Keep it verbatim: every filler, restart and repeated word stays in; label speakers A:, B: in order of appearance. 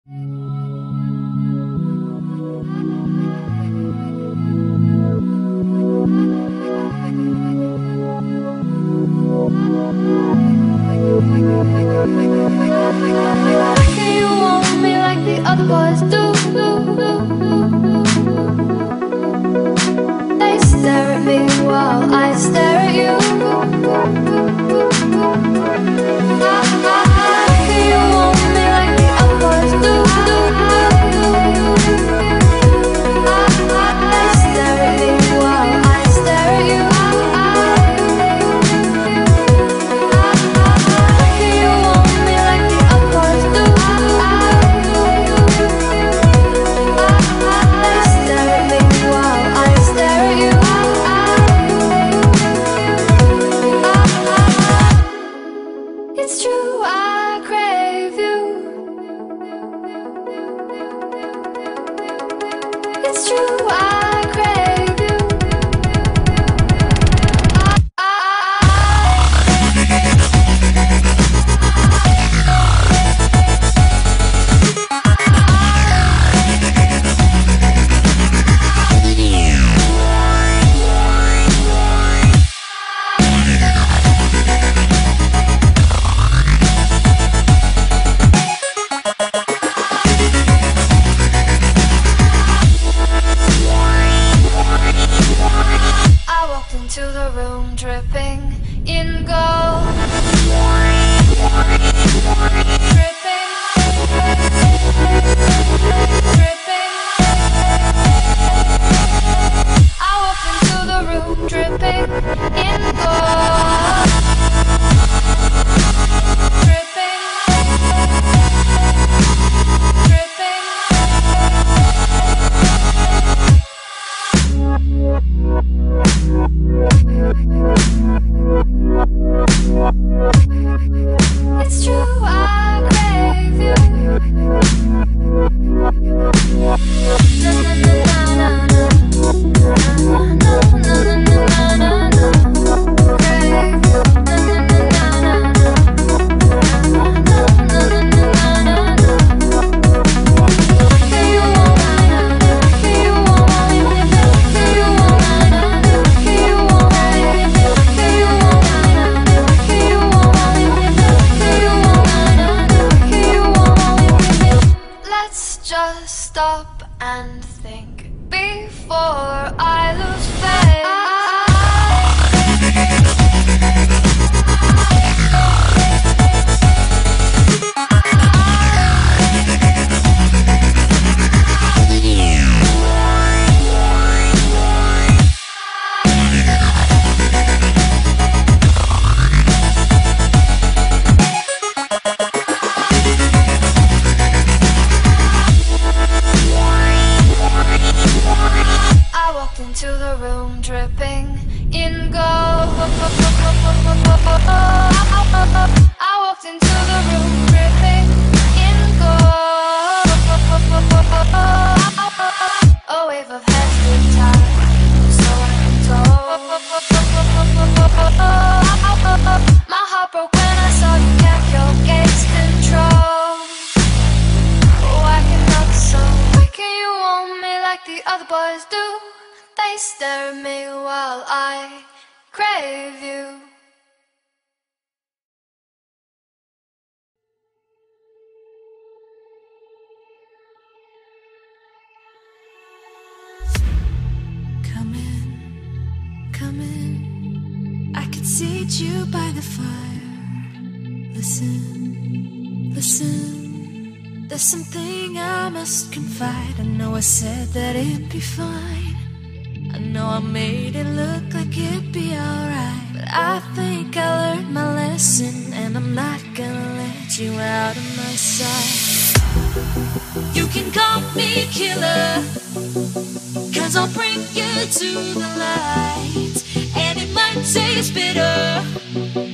A: Can you want me like the other boys do? They stare at me while I stare at you. Can you want me like the other boys do? They stare at me while I stare at you. Can you want me like the other boys do? They stare at me while I stare at you. It's true, I crave you. It's true, I crave you. I walked into the room dripping in gold. Dripping, dripping. I walked into the room dripping in gold. Dripping, it's true, I crave you. Na na na na na na na na na na na. Crave you. Na na na na na na na na na na. Can you want me? Can you want me? Can you want me? Can you want me? Can you want me? Can you want me? Can you want me? Can you want me? Let's just stop and think before I lose faith. I walked into the room dripping in gold. I walked into the room dripping in gold. A wave of heads with time, so untold. My heart broke when I saw you kept your gaze control. Why cannot so? Why can you want me like the other boys do? They stare at me while I crave you.
B: Come in, come in. I could seat you by the fire. Listen, listen. There's something I must confide. I know I said that it'd be fine. I know I made it look like it'd be alright, but I think I learned my lesson, and I'm not gonna let you out of my sight. You can call me killer, cause I'll bring you to the light, and it might taste bitter,